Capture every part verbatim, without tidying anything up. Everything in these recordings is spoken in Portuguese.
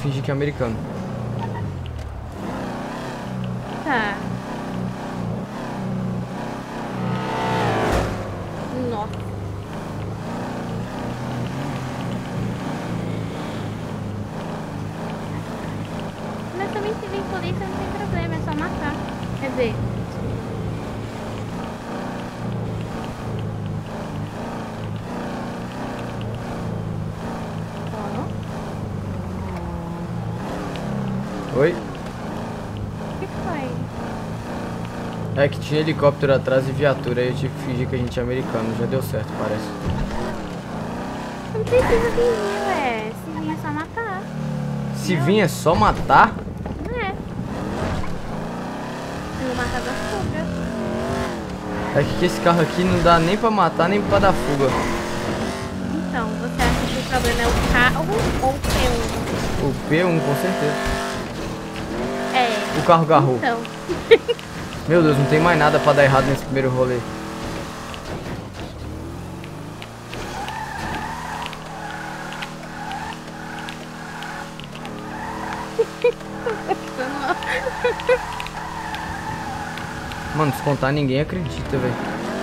fingir que é americano. Tá. Nossa. Mas também se vem polícia não tem problema, é só matar. Quer dizer... Oi? O que foi? É que tinha helicóptero atrás e viatura, aí eu tive que fingir que a gente é americano. Já deu certo, parece. Não precisa vir, ué. Se vir é só matar. Se vir é só matar? Não é. Eu vou matar da fuga. É que esse carro aqui não dá nem pra matar, nem pra dar fuga. Então, você acha que o problema é o carro ou o P um? O P um, com certeza. É. O carro agarrou. Então. Meu Deus, não tem mais nada pra dar errado nesse primeiro rolê. Mano, se contar, ninguém acredita, velho.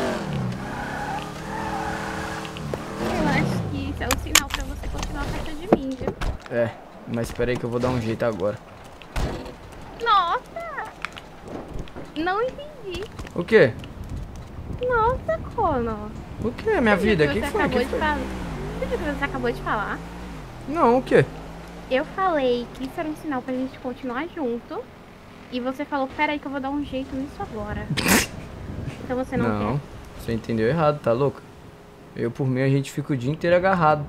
Eu acho que isso é um sinal pra você continuar perto de mim, viu? É, mas espera aí que eu vou dar um jeito agora. Nossa! Não entendi. O quê? Nossa, Conor. O quê, minha vida? O que você foi? acabou Que de foi? falar. Você viu o que você acabou de falar? Não, o quê? Eu falei que isso era um sinal pra gente continuar junto. E você falou, peraí que eu vou dar um jeito nisso agora. Então você não, Não, você entendeu errado, tá louco? Eu, por mim, a gente fica o dia inteiro agarrado.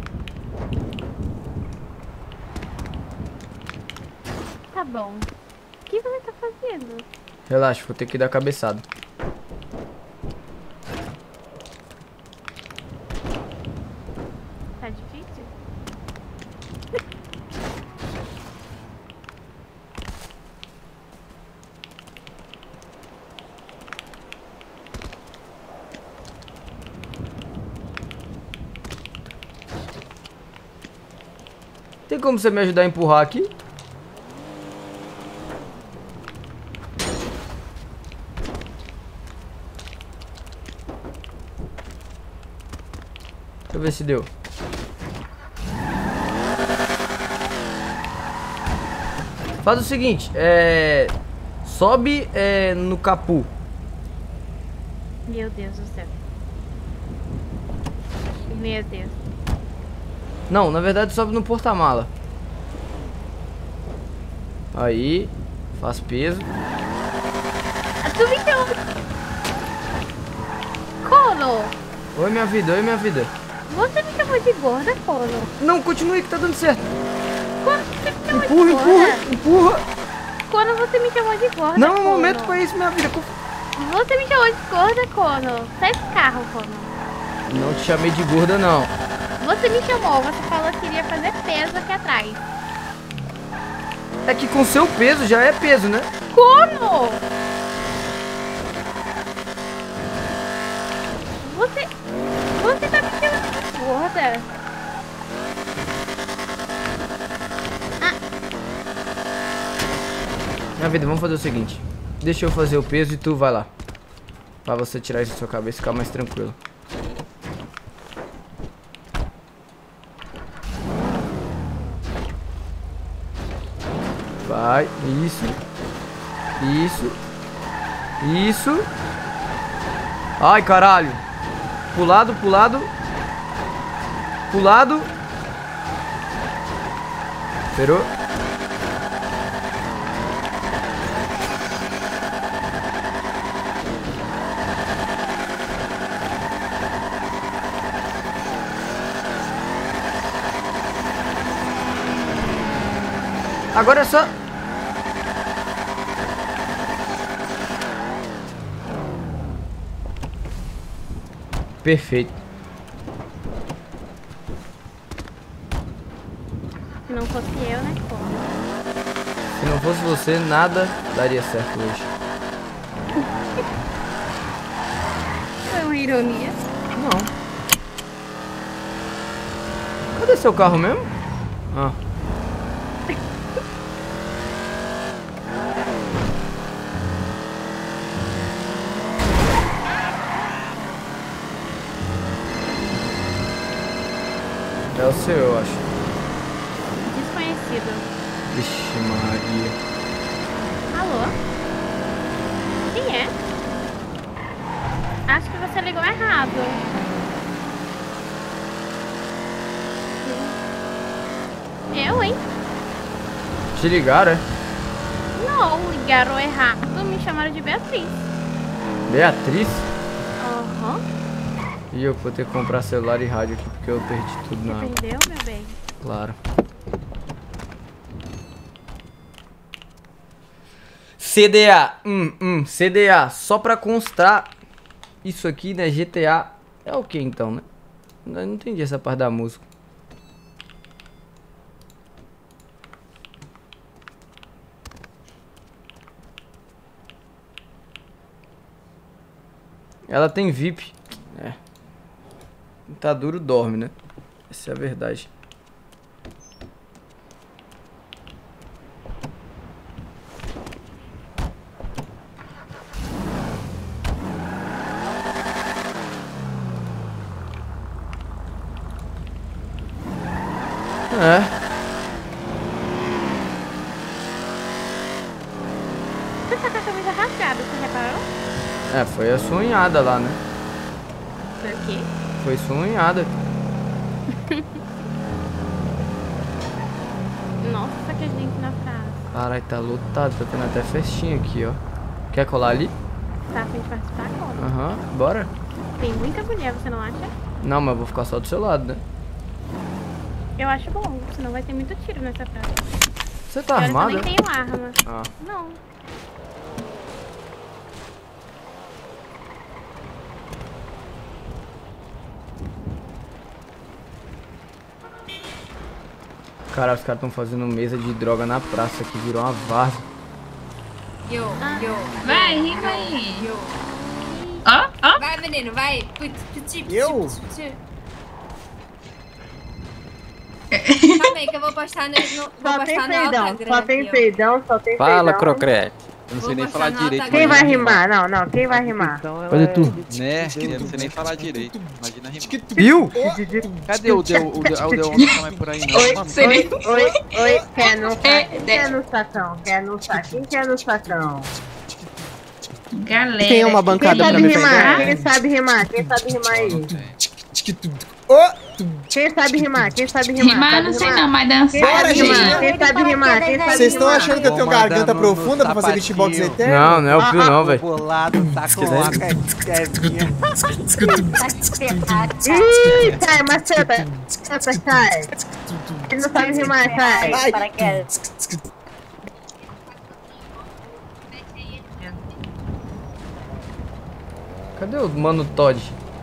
quer? Tá bom. O que você tá fazendo? Relaxa, vou ter que dar cabeçada. Tá difícil? Tem como você me ajudar a empurrar aqui? Deixa eu ver se deu. Faz o seguinte, é... sobe é, no capu. Meu Deus do céu. Meu Deus. Não, na verdade sobe no porta-mala. Aí, faz peso. Tu me deu... Conor! Oi, minha vida, oi, minha vida. Você me chamou de gorda, Conor? Não, continue que tá dando certo. Quando você me chamou Empurra, de empurra, gorda? empurra. Quando você me chamou de gorda, Não, Conor? um momento pra isso, minha vida. Você me chamou de gorda, Conor? Sai do carro, Conor. Não te chamei de gorda, não. Você me chamou, você falou que iria fazer peso aqui atrás. É que com seu peso já é peso, né? Conor! Você... Você tá me chamando de gorda? Minha vida, vamos fazer o seguinte. Deixa eu fazer o peso e tu vai lá. Pra você tirar isso da sua cabeça e ficar mais tranquilo. Vai, isso. Isso. Isso. Ai, caralho. Pro lado, pro lado. Pro lado. Esperou. Agora é só... Perfeito. Se não fosse eu, né, Conor? Se não fosse você, nada daria certo hoje. Foi uma ironia. Não. Cadê seu carro mesmo? Ah. É o seu, eu acho. Desconhecido. Vixe, Maria. Alô? Quem é? Acho que você ligou errado. Eu, hein? Te ligaram, é? Não, ligaram errado. Me chamaram de Beatriz. Beatriz? Aham. E eu vou ter que comprar celular e rádio aqui porque eu perdi tudo Você na água. perdeu, meu bem? Claro. C D A. Hum, hum, C D A. Só pra constar, isso aqui, né? G T A é o que então, né? Eu não entendi essa parte da música. Ela tem V I P. É. Tá duro, dorme, né? Essa é a verdade. É. Você tá com a camisa rasgada, você reparou? É, foi a sua unhada lá, né? Foi o quê? Foi sua unhada. Nossa, que gente na praça. Caralho, tá lotado. Tá tendo até festinha aqui, ó. Quer colar ali? Tá a fim de participar agora? Aham, bora. Tem muita mulher, você não acha? Não, mas eu vou ficar só do seu lado, né? Eu acho bom, senão vai ter muito tiro nessa praça. Você tá E olha que eu armado? nem tenho arma. Ah. Não. Cara, os caras tão fazendo mesa de droga na praça que virou uma várzea. Yo, yo. Vai, rima aí. Yo. Ó, ó. Vai, menino, vai. Put, put, put, Eu? put, put. Calma aí que eu vou postar no, no vou Só tem postar no peidão, Instagram só tem aqui, ó. peidão, só tem Fala, peidão. Crocrete. Eu não sei Vou nem postar falar no direito. Instagram. Quem vai imagina rimar? Não, não, quem vai rimar? Olha tu. Né? Eu não sei nem falar direito. Imagina rimar. Viu? Cadê o Deu? O Deu, o Deu não vai por aí não. Oi, Mano, oi, oi, oi, quer no saco? É, Quem quer no sacão? Quer no saco? Quem quer no sacão? Galera. tem uma Quem bancada pra sabe me rimar? pegar? Quem sabe rimar? Quem sabe rimar aí? Quem sabe rimar? Quem sabe rimar? Rimar, Sabe não sei rimar? não, mas Quem dançar. sabe gente. rimar? Quem sabe rimar? Quem sabe Vocês estão rimar? achando que eu tenho Vou mandar garganta no- profunda no pra fazer beatbox sapatinho. eterno? Não, não é o Pio não, velho. Bolado, tá com a Kevinha. Ih, sai, maceta! Maceta, sai! Ele não sabe rimar, sai! Ai. Cadê o mano Todd?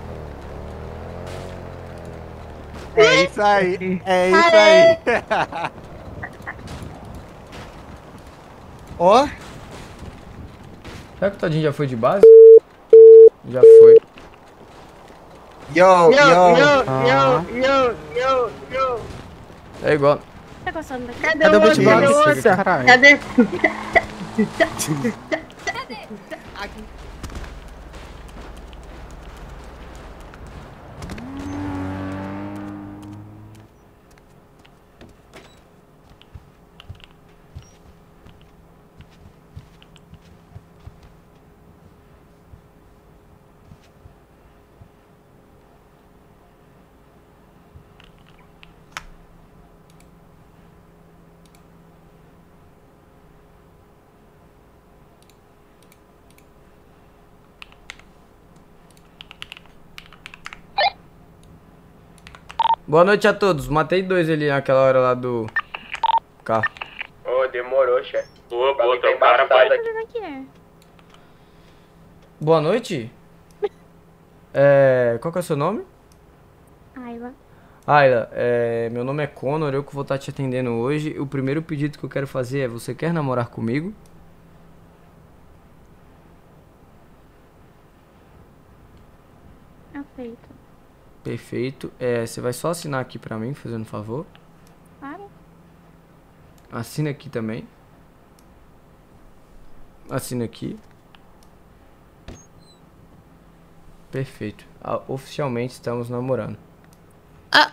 É isso aí. É isso aí. Ó, Será que o Todinho já foi de base? Já foi. yo, Yo, yo. yo, Ah. yo, yo, yo, yo! É igual. Tá gostando daqui? Cadê, Cadê o o outro? Cadê o beatbox? outro? Caralho. Cadê? Boa noite a todos. Matei dois ali naquela hora lá do carro. Ô, demorou, chefe. Boa, Pra boa, mim tá teu cara, pai. embaçado aqui. Como é que é? Boa noite. É... Qual que é o seu nome? Ayla. Ayla, é... meu nome é Conor, eu que vou estar te atendendo hoje. O primeiro pedido que eu quero fazer é: você quer namorar comigo? Aceito. Perfeito. É, você vai só assinar aqui pra mim, fazendo um favor. Claro. Assina aqui também. Assina aqui. Perfeito. Ah, oficialmente estamos namorando. Ah.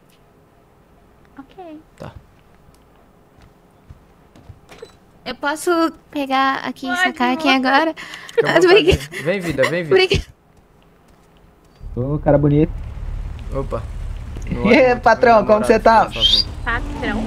Ok. Tá. Eu posso pegar aqui e Ai, sacar que aqui agora? Fica à Ah, vontade. obrigada. Vem, vida, vem, vida. Obrigada. Ô, cara bonito. Opa. E aí, patrão, como você tá? Patrão.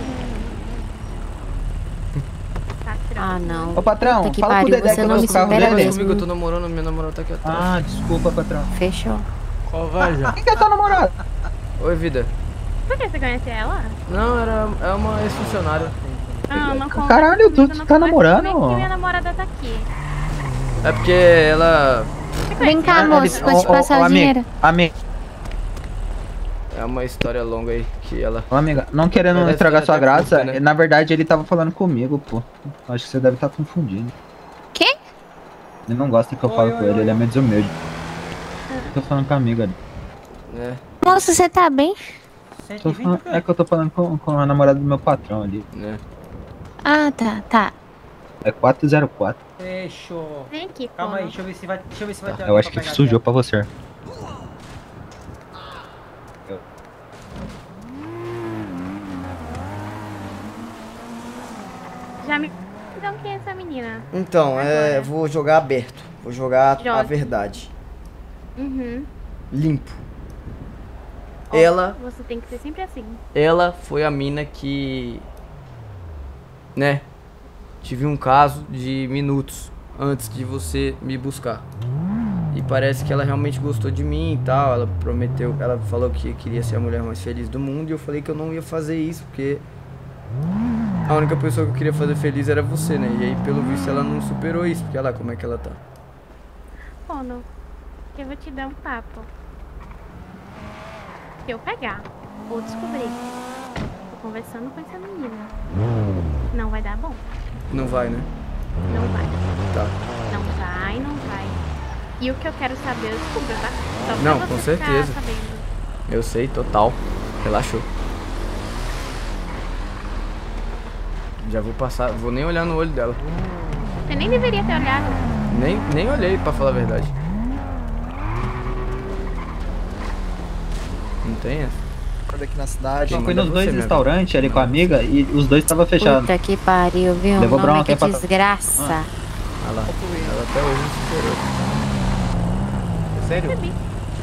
Patrão. Ah, não. Ô, patrão, Puta que fala pro pariu, Dedé você que não eu me gosto do carro supera dele. mesmo. comigo, eu tô namorando, minha namorada tá aqui atrás. Ah, desculpa, patrão. Fechou. Qual vai já? Quem que é tua namorada? Oi, vida. Por que você conhece ela? Não, era, é uma ex-funcionária. Ah, não conta. Caralho, tu- Eu tu não tá converso namorando? nem que minha namorada tá aqui. É porque ela Vem cá, Ah, moço, ele- vou te ô, passar ô, o amigo, dinheiro. Amigo, é uma história longa aí que ela. ô, amiga, não querendo Ela estragar é sua até graça, curta, né? na verdade ele tava falando comigo, pô. Acho que você deve estar confundindo. Quê? Ele não gosta que eu falo com ele, ele é meio desumilde. Tô falando com a amiga ali. Né? Moço, você tá bem? Tô falando- é que eu tô falando com, com a namorada do meu patrão ali. Né? Ah, tá, tá. É quatro zero quatro. Fechou. Vem aqui, Calma aí, Cono. deixa eu ver se vai, deixa eu ver se vai ter Eu alguém acho pra que pegar sujou dela. pra você. Já me... Então quem é essa menina? Então, é, Agora. vou jogar aberto. Vou jogar a Jogue. verdade. Uhum. Limpo. Ó, Ela, Você tem que ser sempre assim. Ela foi a mina que. Né? Tive um caso de minutos antes de você me buscar. E parece que ela realmente gostou de mim e tal. Ela prometeu, ela falou que queria ser a mulher mais feliz do mundo. E eu falei que eu não ia fazer isso, porque a única pessoa que eu queria fazer feliz era você, né? E aí, pelo visto, ela não superou isso. Porque olha lá como é que ela tá. Cono, eu vou te dar um papo. Se eu pegar ou descobrir, tô conversando com essa menina, não vai dar bom. Não vai, né? Não vai. Tá. Não vai, não vai. E o que eu quero saber, eu descubro, tá? Só pra Não, você com ficar certeza. sabendo. Eu sei, total. Relaxou. Já vou passar, vou nem olhar no olho dela. Você nem deveria ter olhado. Nem, nem olhei, pra falar a verdade. Não tem essa? Aqui na cidade. Quem Eu fui manda nos é dois você, minha restaurantes ali com a amiga e os dois estavam fechados. Puta que pariu, viu? Levou Nome bronca, que hein, patrão? desgraça. Olha lá. Ela até hoje não superou. Sério? Percebi.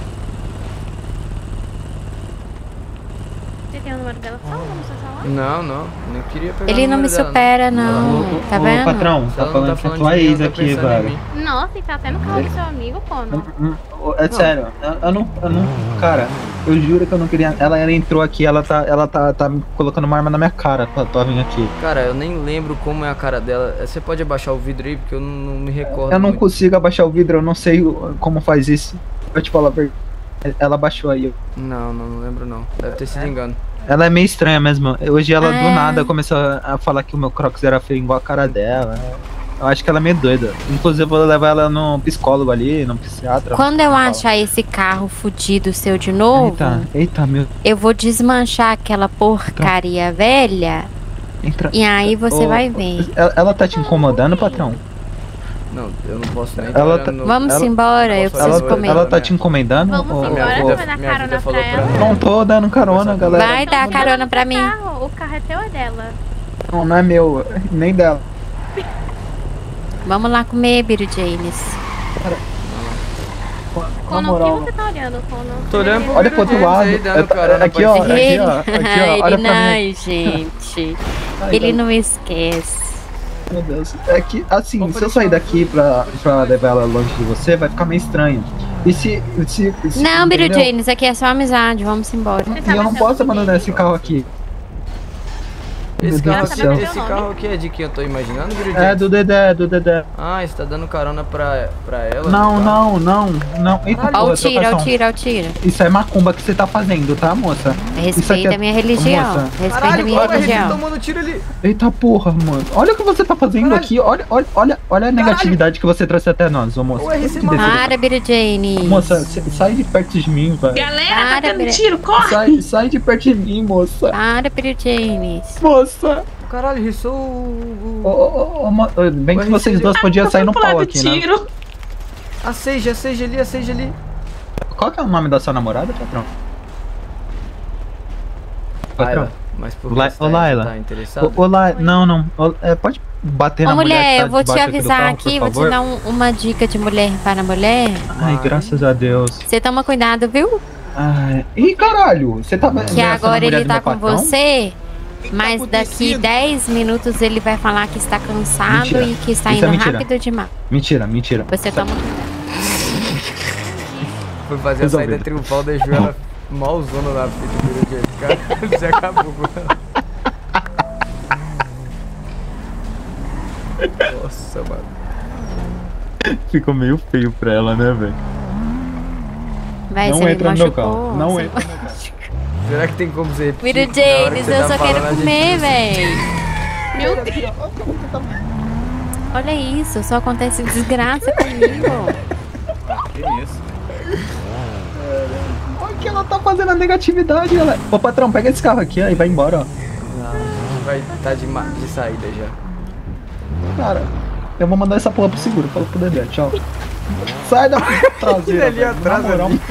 Você tem o número dela? Fala no seu celular. Não, não. Nem queria pegar Ele o não me número dela, supera, não. Ô, Tá ô, vendo? patrão, Se tá ela não falando tá com a falando tua de mim, ex ela tá aqui, pensando em velho. mim. Nossa, e tá até no carro do seu amigo, Cono. Hum, hum, É sério, eu, eu não, eu não, cara, eu juro que eu não queria. Ela, ela entrou aqui, ela tá, ela tá, tá me colocando uma arma na minha cara pra, pra vir aqui. Cara, eu nem lembro como é a cara dela. Você pode abaixar o vidro aí, porque eu não, não me recordo. Eu não muito. consigo abaixar o vidro, eu não sei o- como faz isso. Eu te falo a verdade. Ela abaixou aí. Não, não, não lembro não. Deve ter sido engano. Ela é meio estranha mesmo. Hoje ela É. do nada começou a falar que o meu crocs era feio igual a cara dela. Eu acho que ela é meio doida. Inclusive eu vou levar ela no psicólogo ali, no psiquiatra. Quando eu Fala. achar esse carro fudido seu de novo, Eita, eita, meu. eu vou desmanchar aquela porcaria velha Entra. e aí você Ô, vai ver. Ela, ela tá te incomodando, patrão? Não, eu não posso nem Ela tá tá- olhando no- Vamos ela- embora, eu Posso preciso Ela, comer. ela tá te encomendando? Vamos Ô, embora, ô, você ô, vai dar minha carona vida falou pra pra ela. mim. Não tô dando carona, galera. Vai dar Então, carona vamos pra no mim. Carro. O carro é teu ou é dela? Não, não é meu, nem dela. Vamos lá comer, Biro James. Na Cono, o moral. que você tá olhando, Cono? Tô olhando pro Olha pro outro James lado. aí, dando É- carona aqui, pra ó. esse- Aqui, ó. Aqui, ó. Olha Ele pra não, mim. gente. Ai, Ele ai, não esquece. Meu Deus. É que, assim, se eu sair daqui pra, pra levar ela longe de você, vai ficar meio estranho. E se. se, se Não, Biro entendeu? James, aqui é só amizade, vamos embora. E eu não posso abandonar esse carro aqui. Esse Meu carro, Deus aqui, do céu. esse carro aqui é de quem eu tô imaginando, Biro É James? do Dedé, do Dedé. Ah, você tá dando carona pra, pra ela? Não, tá? não, não, não. Eita, Ó porra, o tiro, ó o trocação. tiro, ó o tiro. Isso é macumba que você tá fazendo, tá, moça? Isso aqui Respeita é- a minha religião. Moça. Respeita a Caralho, minha qual é esse religião. tomando tiro ali? Eita porra, mano. Olha o que você tá fazendo Caralho. aqui. Olha, olha, olha, olha a negatividade que você trouxe até nós, ô moça. O R C Que descer- Para, Biro James. Moça, s- sai de perto de mim, velho. Galera, Para, tá tendo Biro- tiro, corre! Sai, sai de perto de mim, moça. Para, Biro James. Moça. Caralho, risou o... Ô, ô, ô, mo- ô, bem que Ué, vocês Ricílio. dois podiam sair no Pular pau do aqui, né? tiro. A Seija, a Seija ali, a Seija ali. Qual que é o nome da sua namorada, patrão? Patrão? Laila, mas por La- que você ô, tá, Laila. tá interessado? Ô, ô, La... Não, não. Ô, é, pode bater Ô na mulher, mulher, que tá eu vou te debaixo aqui do avisar carro, aqui, por vou te favor? dar um- uma dica de mulher para mulher. Ai, graças a Deus. Você toma cuidado, viu? Ai. Ih, caralho, você tá Que ameaçando a agora mulher ele do tá meu com patrão? você, mas daqui dez minutos ele vai falar que está cansado Mentira. e que está Isso é indo mentira. rápido demais. Mentira, mentira. Você toma cuidado. Foi fazer a Resolvido. saída triunfal, deixou ela malzona na frente do dia. Cara, já acabou com ela. Nossa, mano. Ficou meio feio pra ela, né, velho? Vai, Não você me entra no meu machucou. carro. Não você- entra no meu carro. Será que tem como você repetir? Mira, Na hora que James, você eu tá só falando, quero a gente comer, precisa- véi. Meu Deus. Olha isso, só acontece desgraça comigo. Que isso? Olha o que ela tá fazendo a negatividade, ela. Ô, patrão, pega esse carro aqui, ó, e vai embora, ó. Não, a gente vai estar de, ma- de saída já. Cara, eu vou mandar essa porra pro seguro, fala pro Dedé, tchau. Sai da traseira, ali velho, atrás, na moral. ali.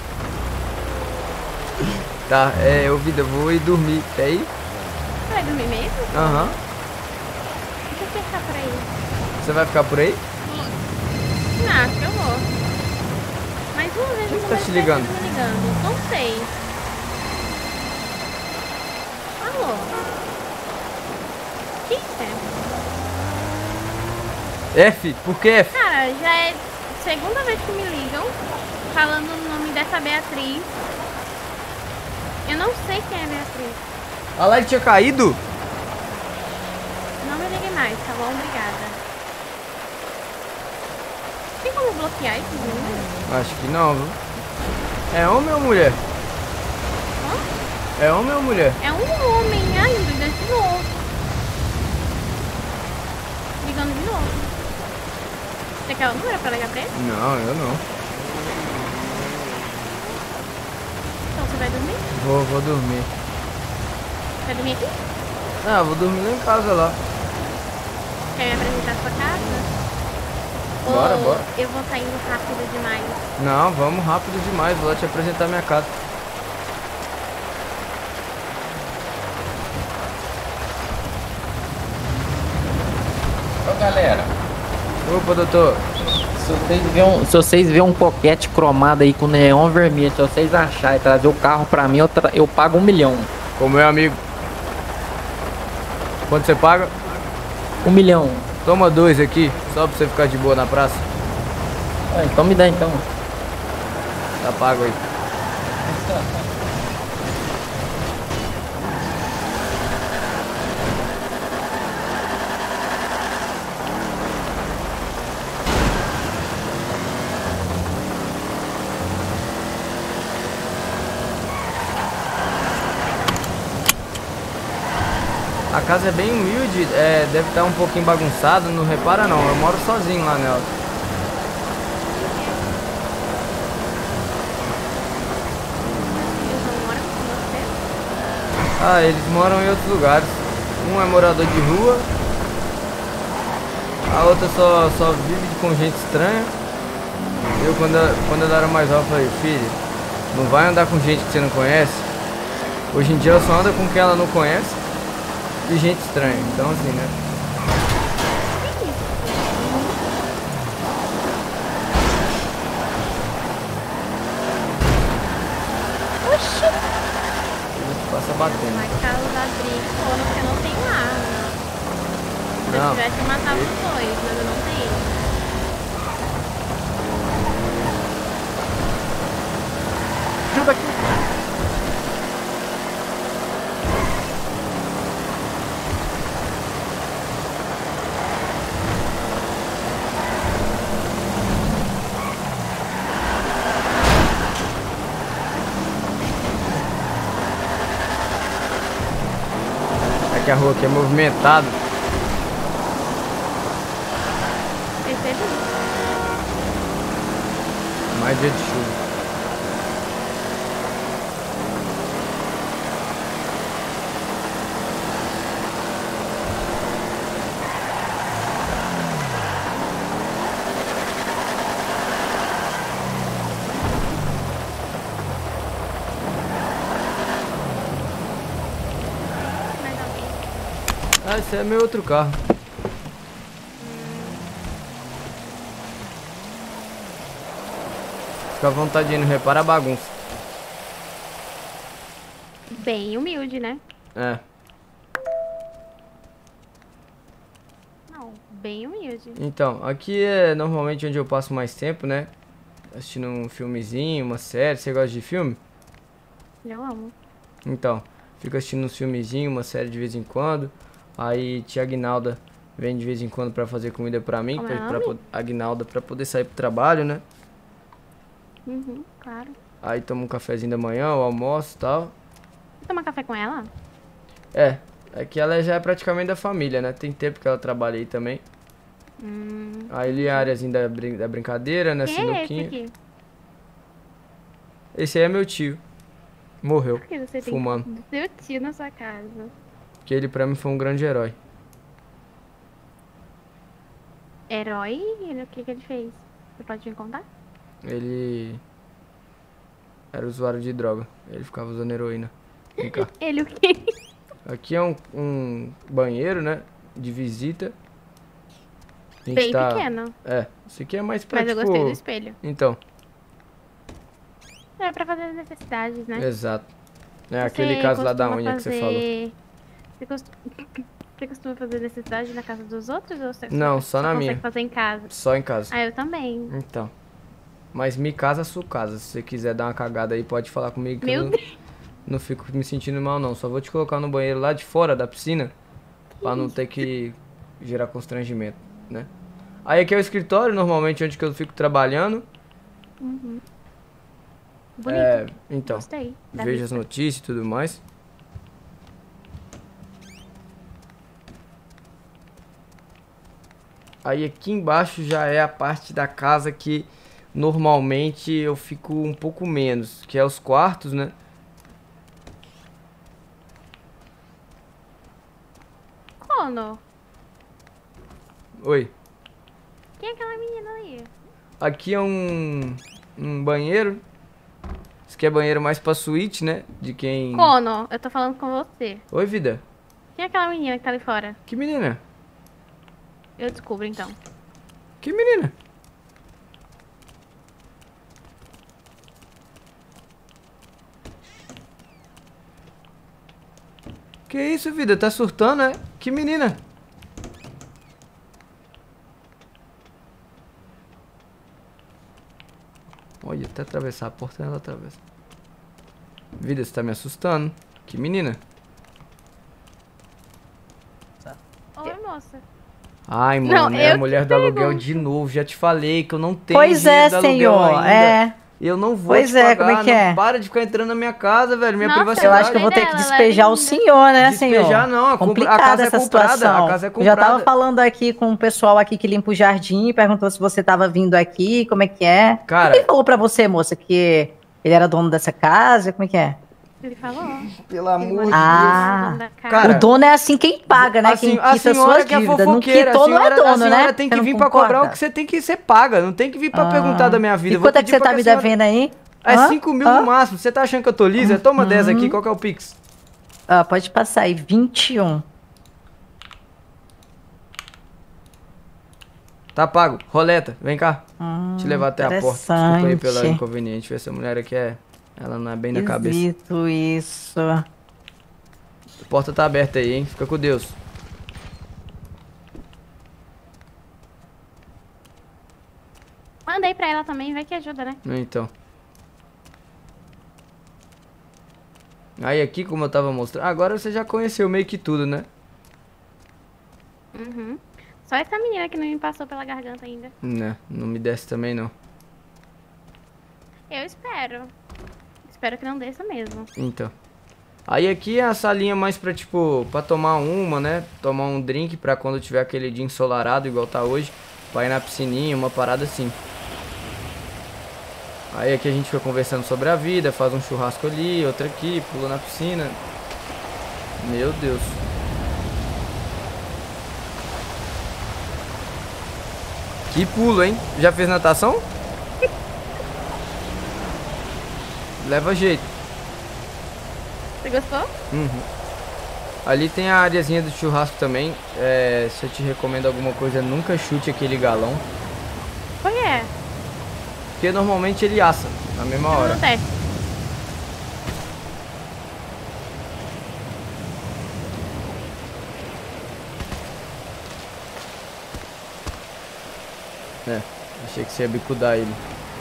Tá, é, ô vida, eu vou ir dormir. Quer ir? Você vai dormir mesmo? Aham. Deixa eu fechar por aí. Você vai ficar por aí? Não, acho que eu vou. Mas uma vez Quem eu tá te ligando? me ligando. Não sei. Alô? Quem é? F? Por que F? Cara, já é a segunda vez que me ligam falando o nome dessa Beatriz. Eu não sei quem é Beatriz. A live tinha caído? Não me ligue mais, tá bom? Obrigada. Tem como bloquear esses números? Acho que não, viu? É homem ou mulher? É homem ou mulher? É um homem ainda, de novo. Ligando de novo. Você quer o número pra ligar pra ele? Não, eu não. Então você vai dormir? Vou, vou dormir. Vai dormir aqui? Ah, vou dormir lá em casa lá. Quer me apresentar a sua casa? Bora, Ou bora. eu vou estar indo rápido demais? Não, vamos rápido demais. Vou lá te apresentar minha casa. Ô galera, Opa, doutor. se vocês verem um, se vocês verem um coquete cromado aí com neon vermelho, se vocês acharem e trazer o carro pra mim, eu, tra- eu pago um milhão. Com meu amigo. Quanto você paga? Um milhão. Toma dois aqui, só pra você ficar de boa na praça. Ah, então me dá então. Tá pago aí. A casa é bem humilde, é, deve estar um pouquinho bagunçada, não repara não, eu moro sozinho lá nela. Eles não moram com você? Ah, eles moram em outros lugares. Um é morador de rua, a outra só, só vive com gente estranha. Eu, quando, eu- quando ela era mais nova, falei, filha, não vai andar com gente que você não conhece. Hoje em dia ela só anda com quem ela não conhece e gente estranha. Então assim, né? Oxi! Eles passam batendo. Mas causar briga, ou porque eu não tenho arma. Se eu Não. tivesse, eu matava os dois, mas eu não tenho. Ajuda aqui. É que a rua aqui é movimentada. Percebi? Mais dia de chuva. Ah, esse é meu outro carro. Fica à vontade aí, não repara a bagunça. Bem humilde, né? É. Não, bem humilde. Então, aqui é normalmente onde eu passo mais tempo, né? Assistindo um filmezinho, uma série. Você gosta de filme? Eu amo. Então, fico assistindo uns filmezinhos, uma série de vez em quando. Aí tia Aguinalda vem de vez em quando pra fazer comida pra mim, Como pra, é o pra, nome? Aguinalda, pra poder sair pro trabalho, né? Uhum, claro. Aí tomo um cafezinho da manhã, o almoço e tal. Você toma café com ela? É, é que ela já é praticamente da família, né? Tem tempo que ela trabalha aí também. Hum. Aí ele é a áreazinha da, brin da brincadeira, né? Quem é esse Sinuquinha. aqui? Esse aí é meu tio. Morreu, Por que você tem fumando. seu tio na sua casa? Porque ele pra mim foi um grande herói. Herói? Ele, o que, que ele fez? Você pode me contar? Ele era usuário de droga. Ele ficava usando heroína. Vem cá. Ele o quê? Aqui é um, um banheiro, né? De visita. A gente Bem tá- pequeno. É, isso aqui é mais pra Mas eu tipo... gostei do espelho. Então, É pra fazer as necessidades, né? exato. É Você aquele caso lá da costuma unha que você falou. fazer- Você costuma... você costuma fazer necessidade na casa dos outros ou você Não, só na consegue minha. fazer em casa? Só em casa. Ah, eu também. Então. Mas me casa, sua casa. Se você quiser dar uma cagada aí, pode falar comigo que Meu eu não, Deus. não fico me sentindo mal, não. Só vou te colocar no banheiro lá de fora da piscina. Pra não ter que gerar constrangimento, né? Aí aqui é o escritório, normalmente, onde que eu fico trabalhando. Uhum. Bonito. É, então, Gostei da vejo as vista. notícias e tudo mais. Aí aqui embaixo já é a parte da casa que normalmente eu fico um pouco menos, que é os quartos, né? Kono, Oi. quem é aquela menina aí? Aqui é um, um banheiro. Isso aqui é banheiro mais pra suíte, né? De quem... Kono, eu tô falando com você. Oi, vida. Quem é aquela menina que tá ali fora? Que menina? Eu descubro então. Que menina? Que isso, vida? Tá surtando, é? Que menina? Olha, até atravessar a porta ela atravessa. Vida, você tá me assustando. Que menina? Oi, moça. Ai, mano, Não, é a eu mulher que do aluguel pergunto. de novo. Já te falei que eu não tenho Pois dinheiro é, do aluguel senhor. ainda. É. Eu não vou Pois te é, pagar, como é que não é? para de ficar entrando na minha casa, velho. Minha Nossa, privacidade. Eu acho que eu vou ter que dela, ela é despejar o linda. senhor, né, Despejar senhor? não, a compra- a Complicada casa é essa comprada, situação. a casa é Eu já tava comprada. falando aqui com o pessoal aqui que limpa o jardim, perguntou se você tava vindo aqui, como é que é. Cara- Quem falou pra você, moça, que ele era dono dessa casa? Como é que é? Ele falou. Pelo amor de Ah. Dono da casa. Cara, o dono é assim quem paga, né? A, quem sen- a quita senhora suas que é dívidas. Não fofoqueira, a quitou, não é senhora, a dono, senhora né? tem Você que não vir pra concorda? cobrar o que você tem que ser paga. Não tem que vir pra Ah. perguntar da minha vida. E Eu vou quanto é que pedir você pra tá me a senhora- devendo aí? É Hã? cinco mil Hã? no máximo. Você tá achando que eu tô lisa? Toma dez aqui. Qual que é o Pix? Ah, pode passar aí, vinte e um. Tá pago. Roleta, vem cá. Hum, Te levar até a porta. Desculpa aí pela interessante. inconveniente. Essa mulher aqui é... Ela não é bem da cabeça. Esquisito isso. A porta tá aberta aí, hein? Fica com Deus. Mandei pra ela também, vai que ajuda, né? Então. Aí aqui, como eu tava mostrando... Agora você já conheceu meio que tudo, né? Uhum. Só essa menina que não me passou pela garganta ainda. Né, não me desce também não. Eu espero. Espero que não desça mesmo. Então. Aí aqui é a salinha mais pra, tipo, pra tomar uma, né? Tomar um drink pra quando tiver aquele dia ensolarado, igual tá hoje. Pra ir na piscininha, uma parada assim. Aí aqui a gente fica conversando sobre a vida, faz um churrasco ali, outro aqui, pula na piscina. Meu Deus. Que pulo, hein? Já fez natação? Leva jeito. Você gostou? Uhum. Ali tem a areazinha do churrasco também. É, se eu te recomendo alguma coisa, nunca chute aquele galão. Por quê? Porque normalmente ele assa na mesma hora. Acontece. É, achei que você ia bicudar ele.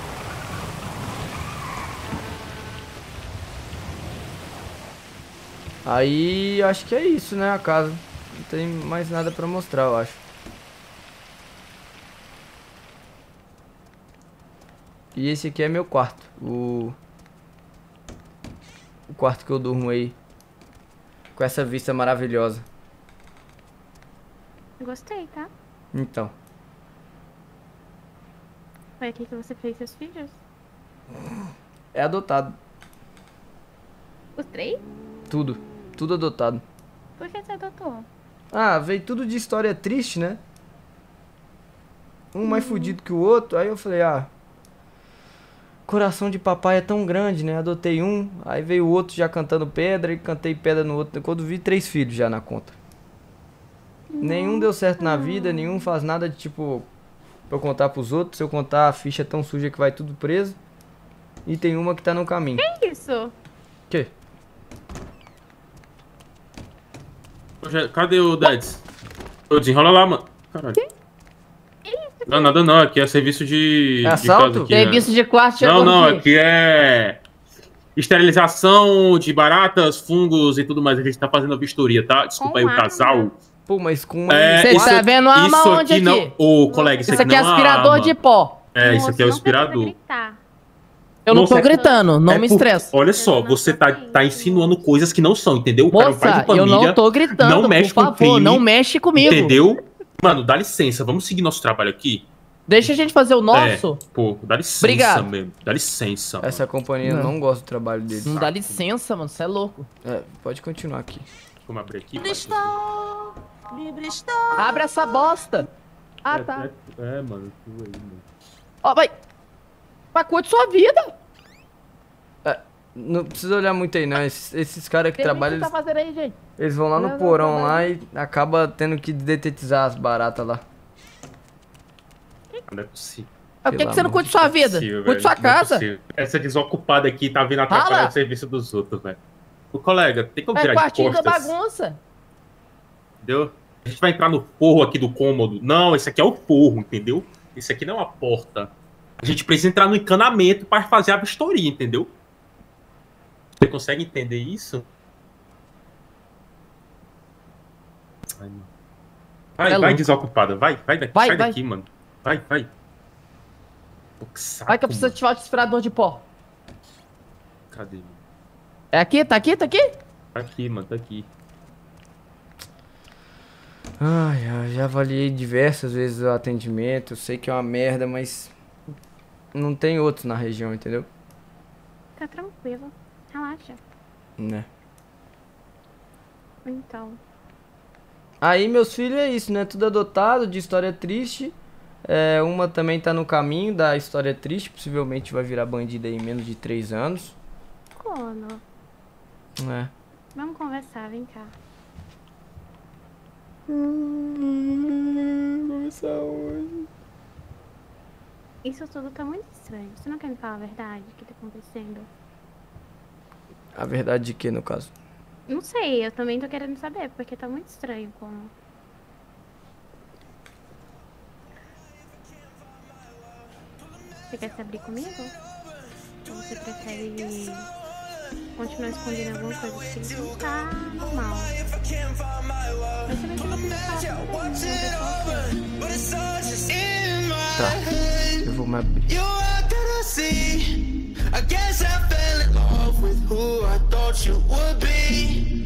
Aí, acho que é isso, né, a casa. Não tem mais nada pra mostrar, eu acho. E esse aqui é meu quarto. O... O quarto que eu durmo aí. Com essa vista maravilhosa. Gostei, tá? Então. Foi aqui que você fez seus filhos? É adotado. Os três? Tudo. Tudo adotado. Por que você adotou? Ah, veio tudo de história triste, né? Um mais fudido que o outro. Aí eu falei, ah... Coração de papai é tão grande, né? Adotei um. Aí veio o outro já cantando pedra. E cantei pedra no outro. Quando vi, três filhos já na conta. Nossa. Nenhum deu certo na vida. Nenhum faz nada de tipo... Pra eu contar pros outros. Se eu contar, a ficha é tão suja que vai tudo preso. E tem uma que tá no caminho. Que isso? Que? Cadê o Dads? Ô, desenrola lá, mano. Caralho. Não, nada não. Aqui é serviço de... É assalto? De aqui, Serviço né? de quarto. Não, não. Aqui é... Esterilização de baratas, fungos e tudo mais. A gente tá fazendo a vistoria, tá? Desculpa aí o casal. Pô, mas com... É, Você isso, tá vendo a arma isso onde aqui? aqui? Não... Ô, colega, isso, Isso aqui aqui é não é aspirador arma. de pó. É, isso aqui é o aspirador. Eu não Moça, tô é- gritando, não é me por- estressa. Olha só, você tá, tá insinuando coisas que não são, entendeu? O cara é um pai Moça, de família, eu não tô gritando, não mexe por com favor, crime, não mexe comigo. Entendeu? Mano, dá licença, vamos seguir nosso trabalho aqui? Deixa a gente fazer o nosso. É, pô, dá licença Obrigado. mesmo. Dá licença. Essa companhia Não. não gosta do trabalho deles. Não dá licença, mano, você é louco. É, pode continuar aqui. Vamos abrir aqui. Livre estou, livre estou. Abre essa bosta. Ah, é, tá. É, é, mano, tu aí, mano. Ó, vai. Vai, cuide sua vida. É, não precisa olhar muito aí, não. Esses, esses caras que Tem trabalham, que tá eles, fazendo aí, gente? eles vão lá no Não, não, porão não, lá e acaba tendo que detetizar as baratas lá. Não é possível. Por que, Pelo que você não amor cuide sua vida? Possível, Cuide velho, sua não é casa. possível. Essa desocupada aqui tá vindo atrapalhar Fala. o serviço dos outros, velho. O colega, tem como É virar de quartinho da costas? bagunça. Entendeu? A gente vai entrar no forro aqui do cômodo. Não, esse aqui é o forro, entendeu? Esse aqui não é uma porta. A gente precisa entrar no encanamento para fazer a vistoria, entendeu? Você consegue entender isso? Ai, mano. Vai, É vai, louco. desocupada. Vai, vai daqui. Vai, sai vai. daqui, mano. Vai, vai. Pô, que saco, Vai que eu preciso mano. ativar o aspirador de pó. Cadê, mano? É aqui? Tá aqui? Tá aqui? Tá aqui, mano. Tá aqui. Ai, ai, já avaliei diversas vezes o atendimento. Eu sei que é uma merda, mas não tem outros na região, entendeu? Tá tranquilo. Relaxa. Né? Então. Aí meus filhos é isso, né? Tudo adotado, de história triste. É, uma também tá no caminho da história triste. Possivelmente vai virar bandida em menos de três anos. Kono, É. vamos conversar, vem cá. Conversar hoje. Isso tudo tá muito estranho. Você não quer me falar a verdade? O que tá acontecendo? A verdade de que, no caso? Não sei, eu também tô querendo saber, porque tá muito estranho como. Você quer se abrir comigo? Ou você prefere continuar escondendo alguma coisa que não tá normal? Mas você vai ter que pensar. Tá, eu vou me abrir. I guess I fell in love with who I thought you would be.